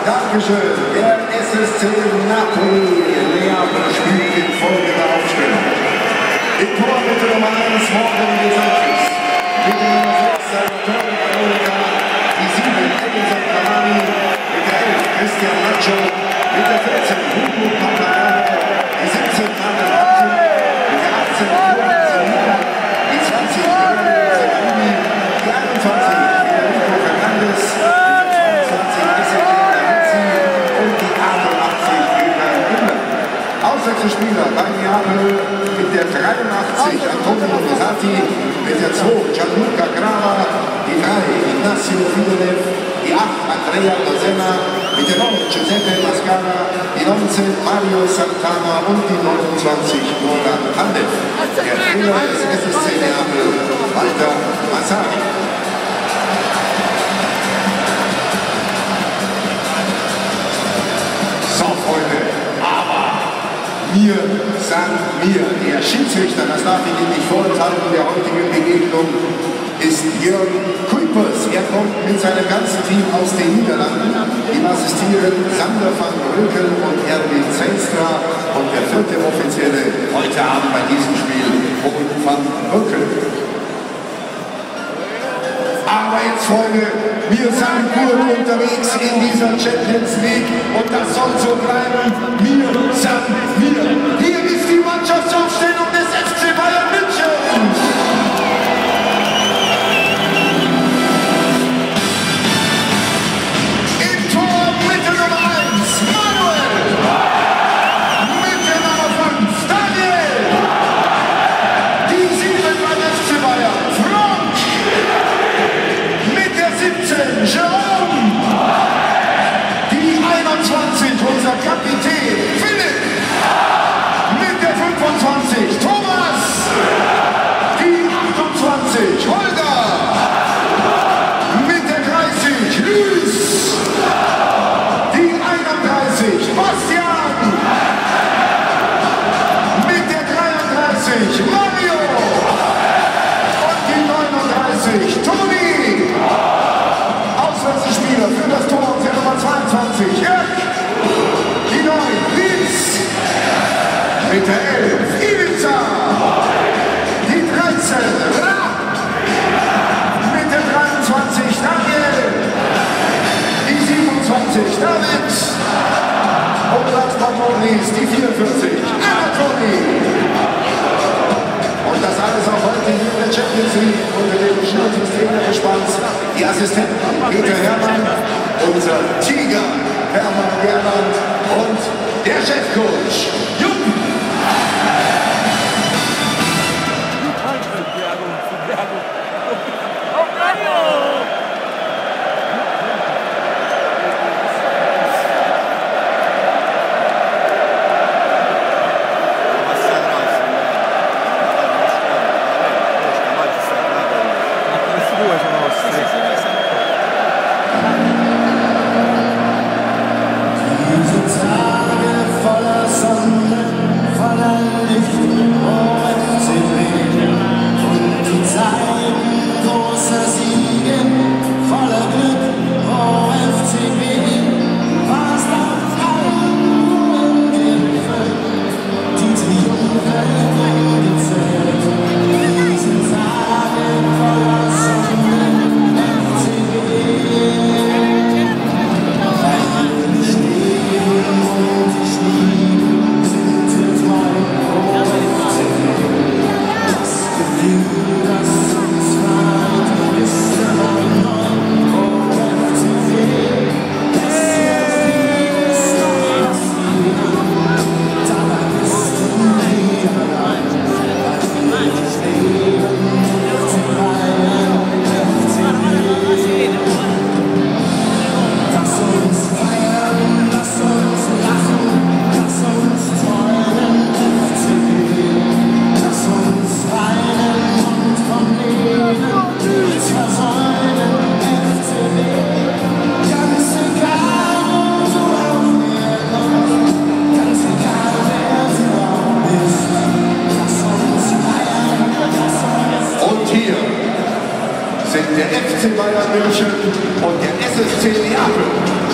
Dankeschön. Der SSC Napoli Neapel spielt in folgender Aufstellung. Im Tor bitte Nummer 1 Morgan Gesantis. Mit der Nummer 6 Salvatore Veronica. Die 7 Edinson Cavani. Mit der 11 Christian Nacho. Mit der 14 Hugo Papagano. Die 17 Martin Martin. Mit der 18 Roman Selina. Die 20 Giovanni Zacconi. Die 21 Federico Fernandes. Auswechselspieler bei Neapel mit der 83 Antonio Pesati, mit der 2 Gianluca Grava, die 3 Ignacio Fidolev, die 8 Andrea Lasenna, mit der 9 Giuseppe Mascara, die 19 Mario Santana und die 29 Roland Pandev. Der Trainer des SSC Neapel, Walter Massari. So, Freunde, mir sagt mir, der Schiedsrichter, das darf ich Ihnen nicht vorenthalten, der heutigen Begegnung ist Jürgen Kuipers. Er kommt mit seinem ganzen Team aus den Niederlanden. Ihm assistieren Sander van Rökel und Erwin Zelstra und der 4. Offizielle heute Abend bei diesem Spiel, Paul van Rökel. Aber jetzt, Freunde, wir sind gut unterwegs in dieser Champions League und das soll so bleiben. Wir sind wir. Hier ist die Mannschaftsaufstellung des FC Bayern München. Im Tor mit der Nummer 1 Manuel. Mit der Nummer 5 Daniel. Die 7 beim FC Bayern Frank. Mit der 17 Jerome. Die 21 unser Kapitän Philipp. Mit der 25 Thomas. Die 28 Holger. Mit der 30 Luis. Die 31 Bastian. Mit der 33 Mario. Und die 39 Toni. Auswärtsspieler für das Tor der Nummer 22 Jörg. Die 9 Linz. Mit der 11 Ivica. Die 13 Ra. Mit der 23 Daniel. Die 27 David. Und last but not least die 44 Anatoli. Und das alles auch heute hier in der Champions League unter dem Schnitt des Trainergespanns. Die Assistenten Peter Hermann, unser Tiger Hermann Gerland und der Chefcoach Jung. sind der FC Bayern München und der SSC Neapel.